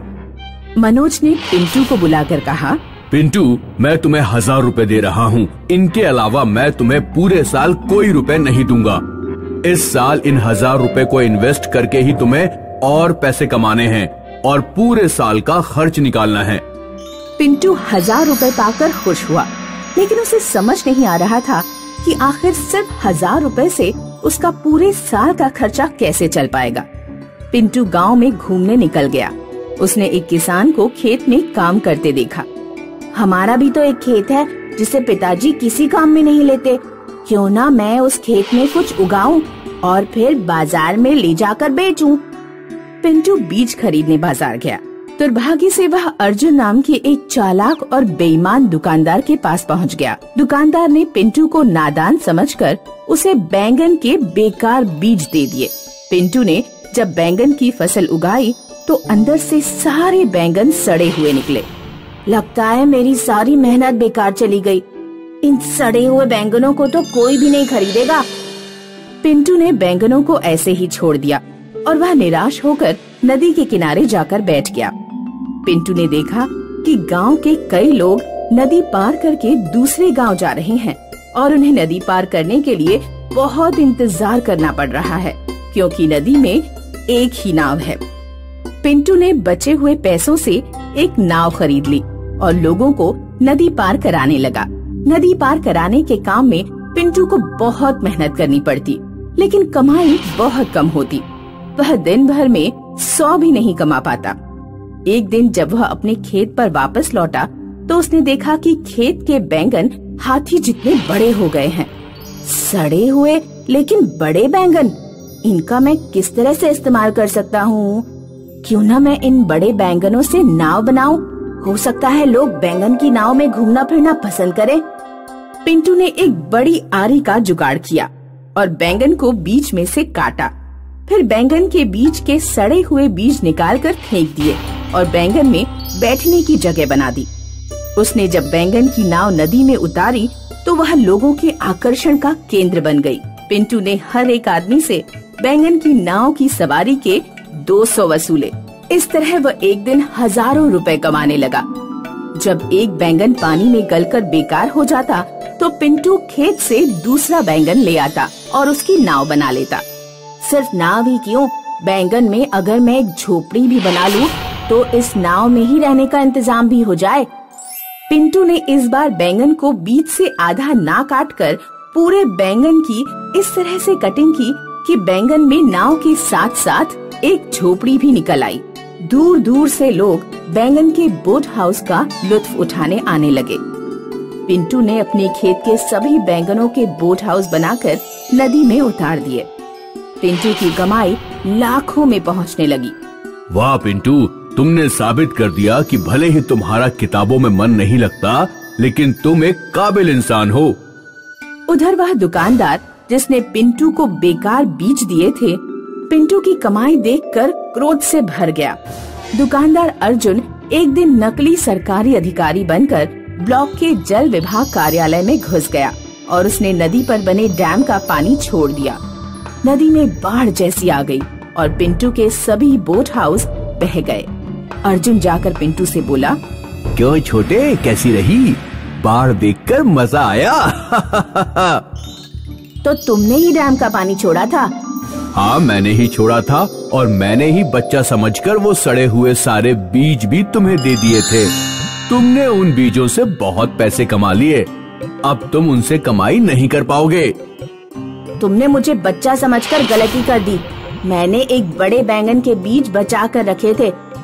मनोज ने पिंटू को बुलाकर कहा, पिंटू, मैं तुम्हें 1000 रुपए दे रहा हूँ। इनके अलावा मैं तुम्हें पूरे साल कोई रुपए नहीं दूंगा। इस साल इन 1000 रुपए को इन्वेस्ट करके ही तुम्हें और पैसे कमाने हैं और पूरे साल का खर्च निकालना है। पिंटू 1000 रुपए पाकर खुश हुआ, लेकिन उसे समझ नहीं आ रहा था कि आखिर सिर्फ 1000 रुपए से उसका पूरे साल का खर्चा कैसे चल पाएगा। पिंटू गांव में घूमने निकल गया। उसने एक किसान को खेत में काम करते देखा। हमारा भी तो एक खेत है जिसे पिताजी किसी काम में नहीं लेते। क्यों ना मैं उस खेत में कुछ उगाऊं और फिर बाजार में ले जाकर बेचूं। पिंटू बीज खरीदने बाजार गया। दुर्भाग्य से वह अर्जुन नाम के एक चालाक और बेईमान दुकानदार के पास पहुंच गया। दुकानदार ने पिंटू को नादान समझकर उसे बैंगन के बेकार बीज दे दिए। पिंटू ने जब बैंगन की फसल उगाई तो अंदर से सारे बैंगन सड़े हुए निकले। लगता है मेरी सारी मेहनत बेकार चली गई। इन सड़े हुए बैंगनों को तो कोई भी नहीं खरीदेगा। पिंटू ने बैंगनों को ऐसे ही छोड़ दिया और वह निराश होकर नदी के किनारे जाकर बैठ गया। पिंटू ने देखा कि गांव के कई लोग नदी पार करके दूसरे गांव जा रहे हैं और उन्हें नदी पार करने के लिए बहुत इंतजार करना पड़ रहा है, क्योंकि नदी में एक ही नाव है। पिंटू ने बचे हुए पैसों से एक नाव खरीद ली और लोगों को नदी पार कराने लगा। नदी पार कराने के काम में पिंटू को बहुत मेहनत करनी पड़ती, लेकिन कमाई बहुत कम होती। वह दिन भर में 100 भी नहीं कमा पाता। एक दिन जब वह अपने खेत पर वापस लौटा तो उसने देखा कि खेत के बैंगन हाथी जितने बड़े हो गए हैं। सड़े हुए लेकिन बड़े बैंगन, इनका मैं किस तरह से इस्तेमाल कर सकता हूँ? क्यों ना मैं इन बड़े बैंगनों से नाव बनाऊं? हो सकता है लोग बैंगन की नाव में घूमना फिरना पसंद करें। पिंटू ने एक बड़ी आरी का जुगाड़ किया और बैंगन को बीच में से काटा। फिर बैंगन के बीज के सड़े हुए बीज निकालकर फेंक दिए और बैंगन में बैठने की जगह बना दी। उसने जब बैंगन की नाव नदी में उतारी तो वह लोगों के आकर्षण का केंद्र बन गई। पिंटू ने हर एक आदमी से बैंगन की नाव की सवारी के 200 वसूले। इस तरह वह एक दिन हजारों रुपए कमाने लगा। जब एक बैंगन पानी में गलकर बेकार हो जाता तो पिंटू खेत से दूसरा बैंगन ले आता और उसकी नाव बना लेता। सिर्फ नाव ही क्यों, बैंगन में अगर मैं एक झोपड़ी भी बना लूं तो इस नाव में ही रहने का इंतजाम भी हो जाए। पिंटू ने इस बार बैंगन को बीच से आधा ना काटकर पूरे बैंगन की इस तरह से कटिंग की कि बैंगन में नाव के साथ साथ एक झोपड़ी भी निकल आई। दूर दूर से लोग बैंगन के बोट हाउस का लुत्फ उठाने आने लगे। पिंटू ने अपने खेत के सभी बैंगनों के बोट हाउस बनाकर नदी में उतार दिए। पिंटू की कमाई लाखों में पहुंचने लगी। वाह पिंटू, तुमने साबित कर दिया कि भले ही तुम्हारा किताबों में मन नहीं लगता, लेकिन तुम एक काबिल इंसान हो। उधर वह दुकानदार जिसने पिंटू को बेकार बीज दिए थे, पिंटू की कमाई देखकर क्रोध से भर गया। दुकानदार अर्जुन एक दिन नकली सरकारी अधिकारी बनकर ब्लॉक के जल विभाग कार्यालय में घुस गया और उसने नदी पर बने डैम का पानी छोड़ दिया। नदी में बाढ़ जैसी आ गई और पिंटू के सभी बोट हाउस बह गए। अर्जुन जाकर पिंटू से बोला, क्यों छोटे, कैसी रही? बाढ़ देखकर मजा आया? तो तुमने ही डैम का पानी छोड़ा था? हाँ, मैंने ही छोड़ा था और मैंने ही बच्चा समझकर वो सड़े हुए सारे बीज भी तुम्हें दे दिए थे। तुमने उन बीजों से बहुत पैसे कमा लिए, अब तुम उनसे कमाई नहीं कर पाओगे। तुमने मुझे बच्चा समझकर गलती कर दी। मैंने एक बड़े बैंगन के बीज बचा कर रखे थे,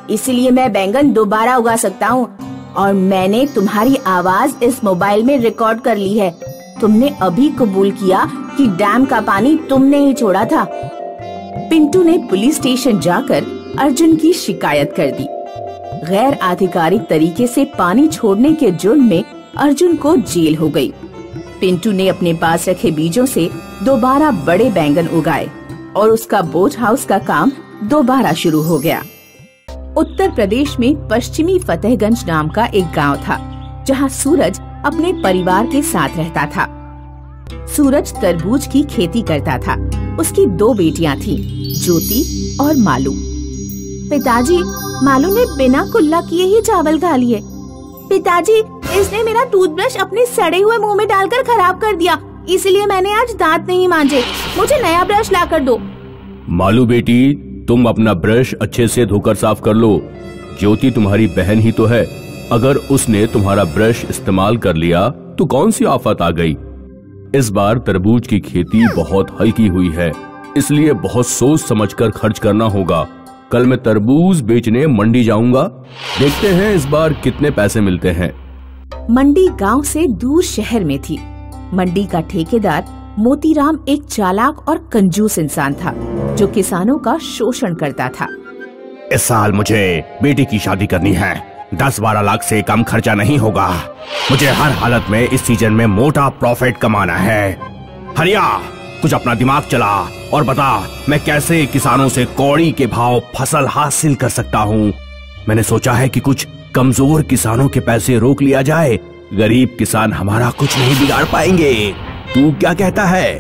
इसलिए मैं बैंगन दोबारा उगा सकता हूँ। और मैंने तुम्हारी आवाज इस मोबाइल में रिकॉर्ड कर ली है। तुमने अभी कबूल किया कि डैम का पानी तुमने ही छोड़ा था। पिंटू ने पुलिस स्टेशन जाकर अर्जुन की शिकायत कर दी। गैर आधिकारिक तरीके से पानी छोड़ने के जुर्म में अर्जुन को जेल हो गई। पिंटू ने अपने पास रखे बीजों से दोबारा बड़े बैंगन उगाए और उसका बोट हाउस का काम दोबारा शुरू हो गया। उत्तर प्रदेश में पश्चिमी फतेहगंज नाम का एक गांव था, जहां सूरज अपने परिवार के साथ रहता था। सूरज तरबूज की खेती करता था। उसकी 2 बेटियां थीं, ज्योति और मालू। पिताजी, मालू ने बिना कुल्ला किए ही चावल खा लिए। पिताजी, इसने मेरा टूथब्रश अपने सड़े हुए मुंह में डालकर खराब कर दिया, इसलिए मैंने आज दांत नहीं मांजे। मुझे नया ब्रश ला कर दो। मालू बेटी, तुम अपना ब्रश अच्छे से धोकर साफ कर लो। ज्योति तुम्हारी बहन ही तो है। अगर उसने तुम्हारा ब्रश इस्तेमाल कर लिया तो कौन सी आफत आ गई। इस बार तरबूज की खेती बहुत हल्की हुई है, इसलिए बहुत सोच समझकर खर्च करना होगा। कल मैं तरबूज बेचने मंडी जाऊंगा। देखते हैं इस बार कितने पैसे मिलते हैं। मंडी गांव से दूर शहर में थी। मंडी का ठेकेदार मोतीराम एक चालाक और कंजूस इंसान था, जो किसानों का शोषण करता था। इस साल मुझे बेटी की शादी करनी है। 10-12 लाख से कम खर्चा नहीं होगा। मुझे हर हालत में इस सीजन में मोटा प्रॉफिट कमाना है। हरिया, कुछ अपना दिमाग चला और बता, मैं कैसे किसानों से कौड़ी के भाव फसल हासिल कर सकता हूँ। मैंने सोचा है कि कुछ कमजोर किसानों के पैसे रोक लिया जाए। गरीब किसान हमारा कुछ नहीं बिगाड़ पाएंगे। तू क्या कहता है?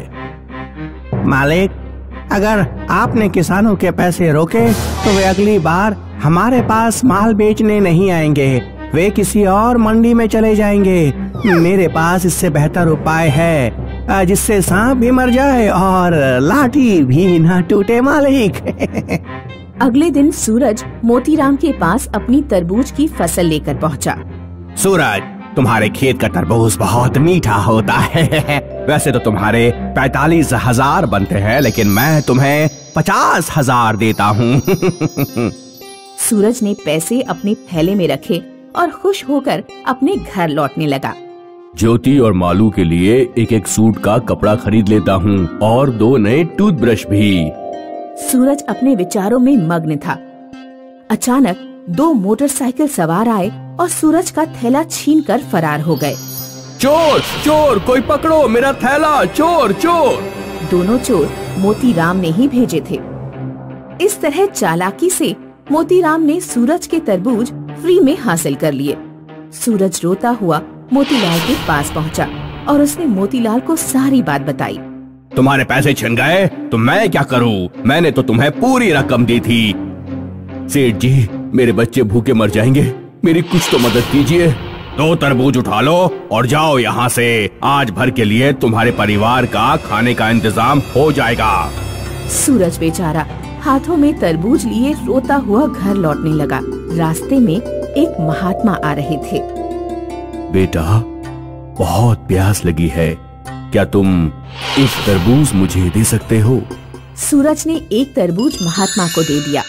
मालिक, अगर आपने किसानों के पैसे रोके तो वे अगली बार हमारे पास माल बेचने नहीं आएंगे। वे किसी और मंडी में चले जाएंगे। मेरे पास इससे बेहतर उपाय है, जिससे सांप भी मर जाए और लाठी भी ना टूटे मालिक। अगले दिन सूरज मोतीराम के पास अपनी तरबूज की फसल लेकर पहुंचा। सूरज, तुम्हारे खेत का तरबूज बहुत मीठा होता है। वैसे तो तुम्हारे 45,000 बनते हैं, लेकिन मैं तुम्हें 50,000 देता हूँ। सूरज ने पैसे अपने थैले में रखे और खुश होकर अपने घर लौटने लगा। ज्योति और मालू के लिए एक सूट का कपड़ा खरीद लेता हूँ और 2 नए टूथब्रश भी। सूरज अपने विचारों में मग्न था। अचानक 2 मोटरसाइकिल सवार आए और सूरज का थैला छीनकर फरार हो गए। चोर, चोर, कोई पकड़ो मेरा थैला, चोर, चोर। दोनों चोर मोतीराम ने ही भेजे थे। इस तरह चालाकी से मोतीराम ने सूरज के तरबूज फ्री में हासिल कर लिए। सूरज रोता हुआ मोतीलाल के पास पहुंचा और उसने मोतीलाल को सारी बात बताई। तुम्हारे पैसे छिन गए तो मैं क्या करूं? मैंने तो तुम्हें पूरी रकम दी थी। सेठ जी, मेरे बच्चे भूखे मर जाएंगे, मेरी कुछ तो मदद कीजिए। 2 तरबूज उठा लो और जाओ यहाँ से। आज भर के लिए तुम्हारे परिवार का खाने का इंतजाम हो जाएगा। सूरज बेचारा हाथों में तरबूज लिए रोता हुआ घर लौटने लगा। रास्ते में एक महात्मा आ रहे थे। बेटा, बहुत प्यास लगी है, क्या तुम एक तरबूज मुझे दे सकते हो? सूरज ने एक तरबूज महात्मा को दे दिया।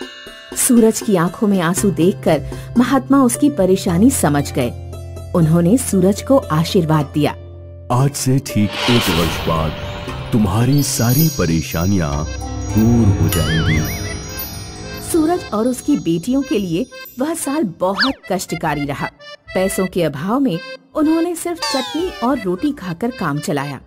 सूरज की आंखों में आंसू देखकर महात्मा उसकी परेशानी समझ गए। उन्होंने सूरज को आशीर्वाद दिया। आज से ठीक 1 वर्ष बाद तुम्हारी सारी परेशानियां दूर हो जाएंगी। सूरज और उसकी बेटियों के लिए वह साल बहुत कष्टकारी रहा। पैसों के अभाव में उन्होंने सिर्फ चटनी और रोटी खाकर काम चलाया।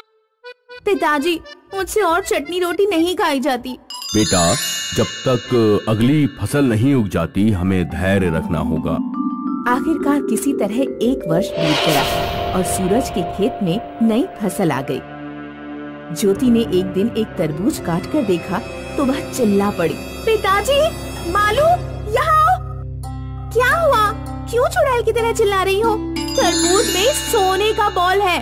पिताजी, मुझसे और चटनी रोटी नहीं खाई जाती। बेटा, जब तक अगली फसल नहीं उग जाती हमें धैर्य रखना होगा। आखिरकार किसी तरह 1 वर्ष बीत गया और सूरज के खेत में नई फसल आ गई। ज्योति ने एक दिन एक तरबूज काट कर देखा तो वह चिल्ला पड़ी, पिताजी, मालू, यहाँ आओ। क्या हुआ? क्यों चुड़ैल की तरह चिल्ला रही हो? तरबूज में सोने का बॉल है।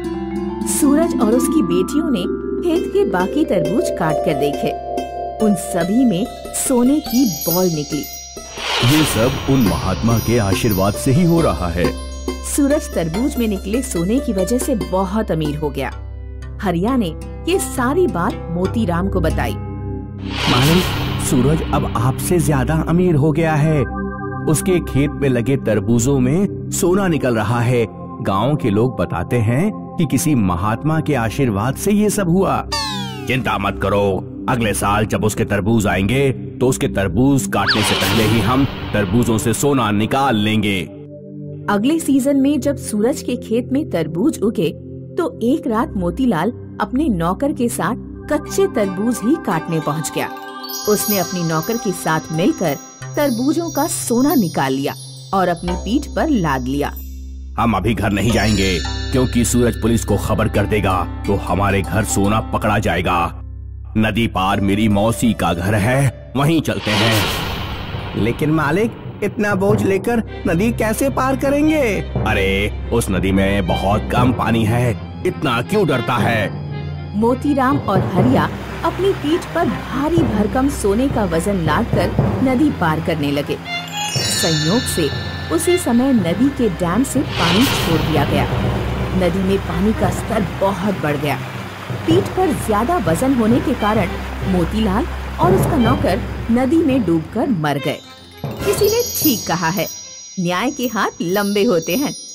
सूरज और उसकी बेटियों ने खेत के बाकी तरबूज काट कर देखे। उन सभी में सोने की बॉल निकली। ये सब उन महात्मा के आशीर्वाद से ही हो रहा है। सूरज तरबूज में निकले सोने की वजह से बहुत अमीर हो गया। हरिया ने ये सारी बात मोतीराम को बताई। मालिक, सूरज अब आपसे ज्यादा अमीर हो गया है। उसके खेत में लगे तरबूजों में सोना निकल रहा है। गांव के लोग बताते हैं कि किसी महात्मा के आशीर्वाद से ये सब हुआ। चिंता मत करो, अगले साल जब उसके तरबूज आएंगे तो उसके तरबूज काटने से पहले ही हम तरबूजों से सोना निकाल लेंगे। अगले सीजन में जब सूरज के खेत में तरबूज उगे तो एक रात मोतीलाल अपने नौकर के साथ कच्चे तरबूज ही काटने पहुंच गया। उसने अपनी नौकर के साथ मिलकर तरबूजों का सोना निकाल लिया और अपनी पीठ पर लाद लिया। हम अभी घर नहीं जाएंगे क्योंकि सूरज पुलिस को खबर कर देगा तो हमारे घर सोना पकड़ा जाएगा। नदी पार मेरी मौसी का घर है, वहीं चलते हैं। लेकिन मालिक, इतना बोझ लेकर नदी कैसे पार करेंगे? अरे उस नदी में बहुत कम पानी है, इतना क्यों डरता है? मोतीराम और हरिया अपनी पीठ पर भारी भरकम सोने का वजन लादकर नदी पार करने लगे। संयोग से उसी समय नदी के डैम से पानी छोड़ दिया गया। नदी में पानी का स्तर बहुत बढ़ गया। पीठ पर ज्यादा वजन होने के कारण मोतीलाल और उसका नौकर नदी में डूबकर मर गए। किसी ने ठीक कहा है, न्याय के हाथ लंबे होते हैं।